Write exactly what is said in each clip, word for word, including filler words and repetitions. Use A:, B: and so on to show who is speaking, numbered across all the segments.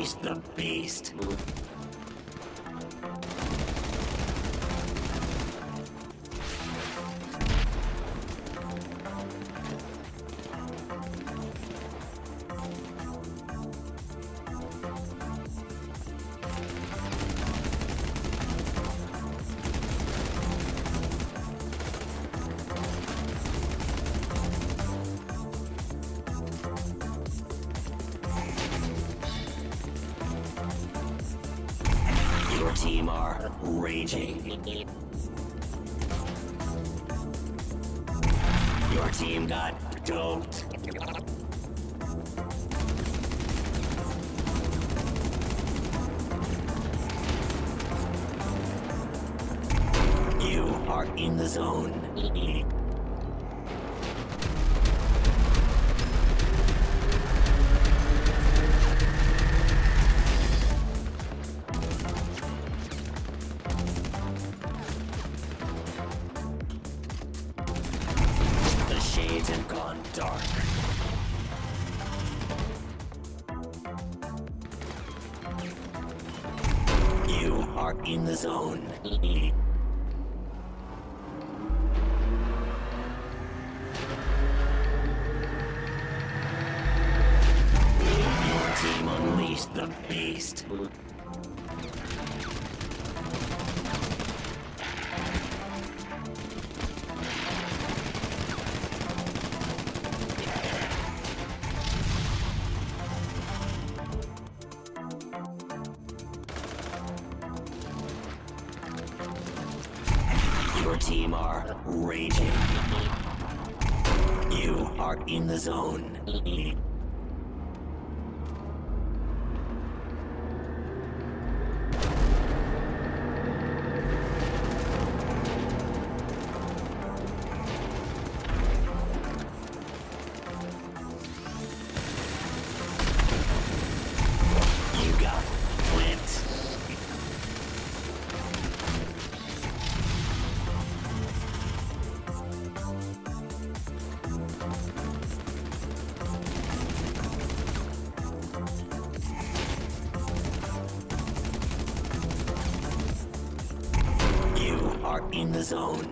A: unleash the beast. Your team are raging. Your team got doped. You are in the zone. The shades have gone dark. You are in the zone. Your team unleashed the beast. Your team are raging. You are in the zone. You got flipped. You are in the zone.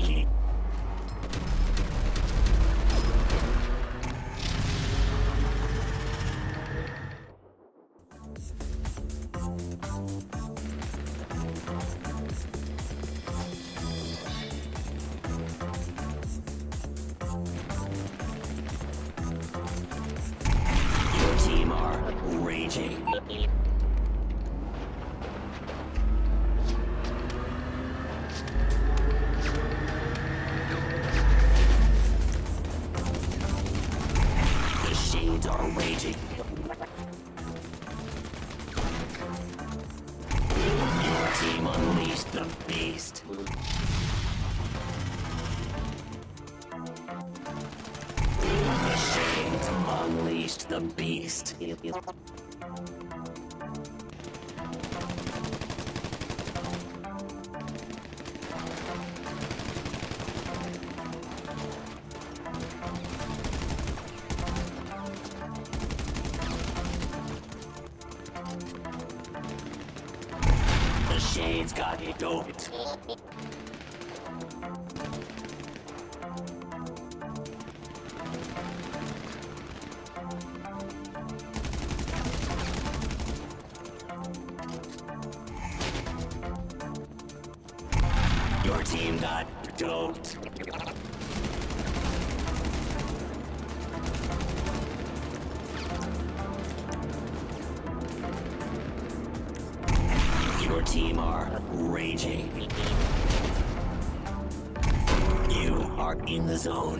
A: Your team are raging. The shades are raging. Your team unleashed the beast. The shades unleashed the beast. The shades got doped. Your team got doped. Your team are raging. You are in the zone.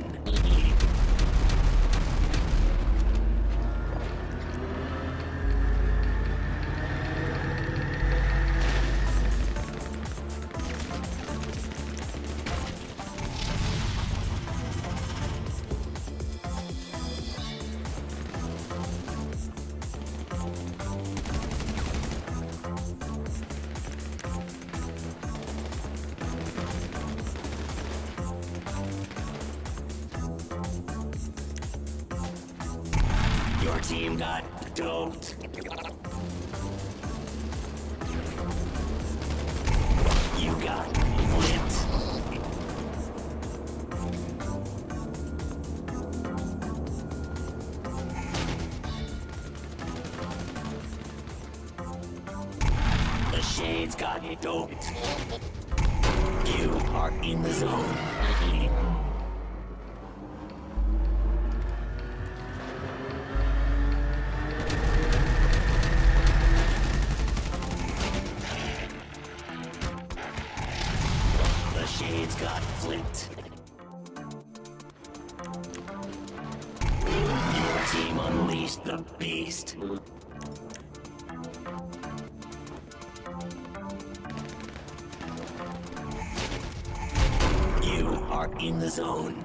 A: team got doped. You got flipped. The Shades got doped. You are in the zone. The Shades got flipped. Your team unleashed the beast. You are in the zone.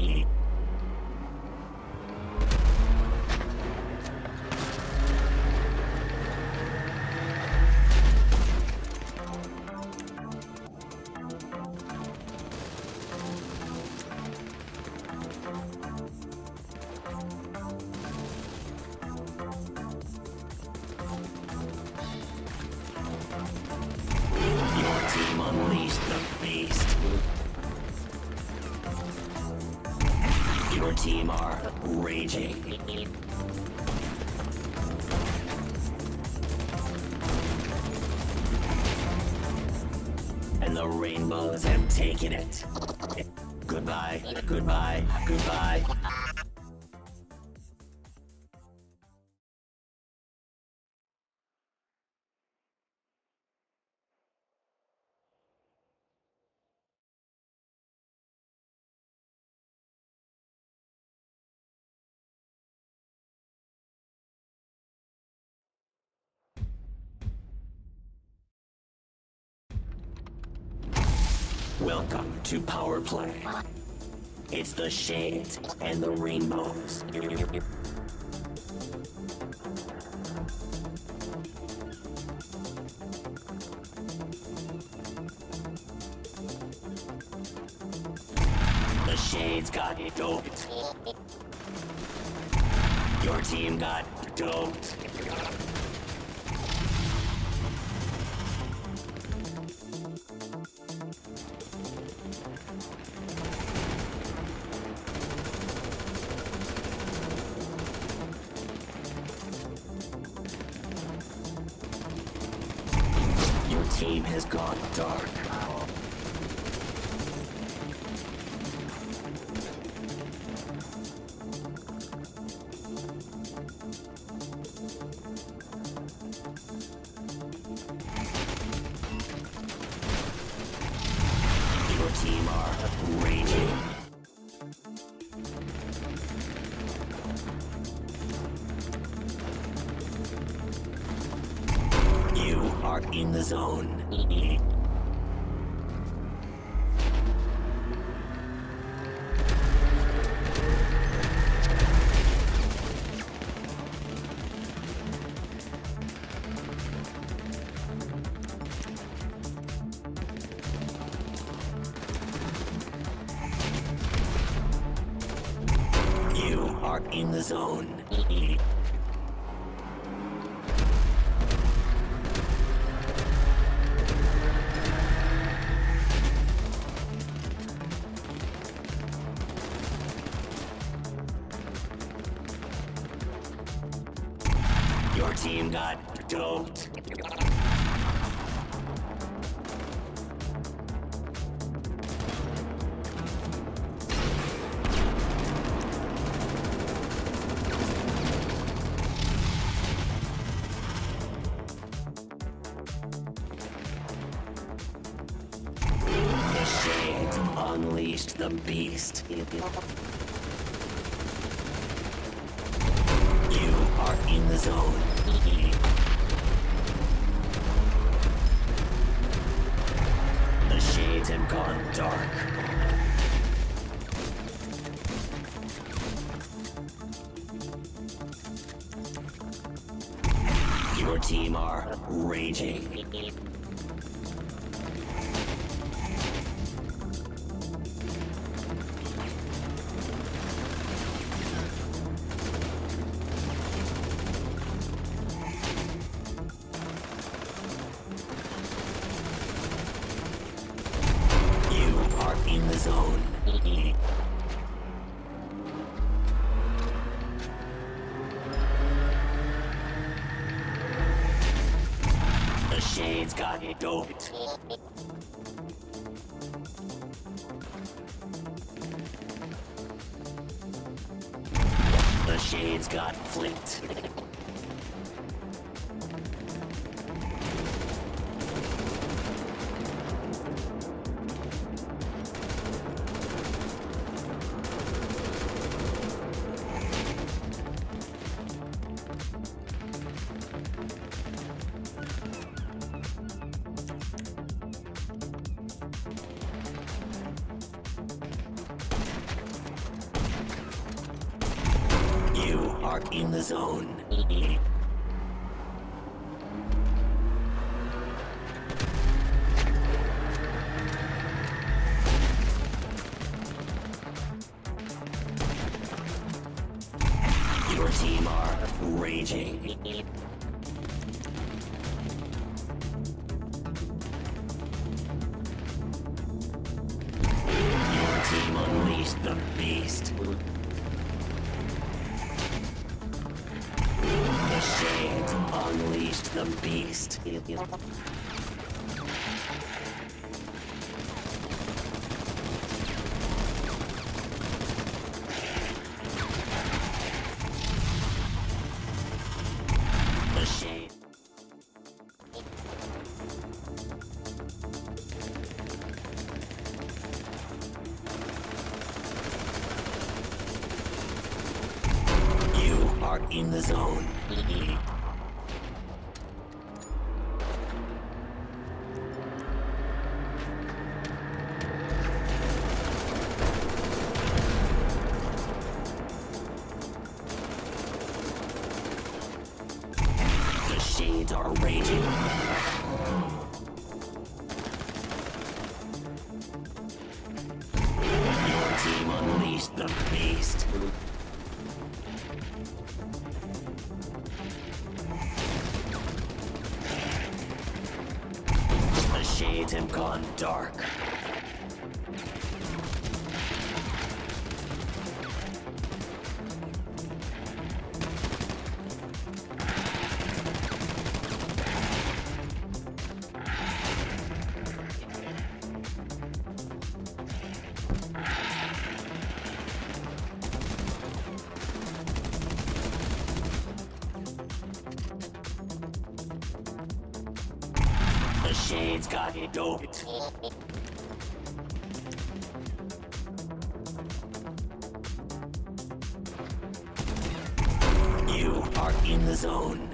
A: Your team unleashed the beast. Your team are raging. And the rainbows have taken it. Goodbye, goodbye, goodbye. Welcome to Power Play. It's the Shades and the Rainbows. The Shades got doped. Your team got doped. Your team has gone dark. Your team are raging. You are in the zone. You are in the zone. Your team got doped. The Shades unleashed the beast. You are in the zone. The Shades have gone dark. Your team are raging. Shades got doped. The Shades got flipped. You are in the zone. Your team are raging. Your team unleashed the beast. The Shades unleashed the beast. The Shade. You are in the zone. The Shades are raging. Your team unleashed the beast. The Shades have gone dark. The Shades got doped. You are in the zone.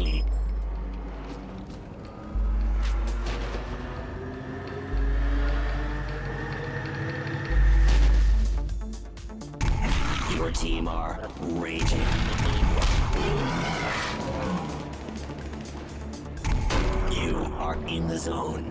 A: Your team are raging. You are in the zone.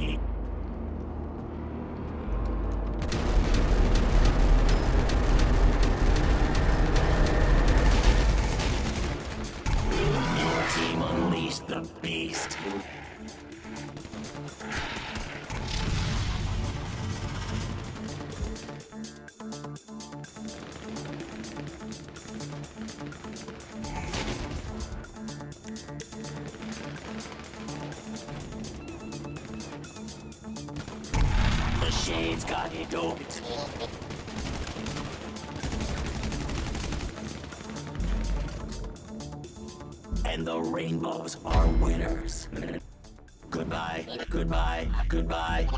A: Your team unleashed the beast. The Shades got doped. And the Rainbows are winners. Goodbye, goodbye, goodbye.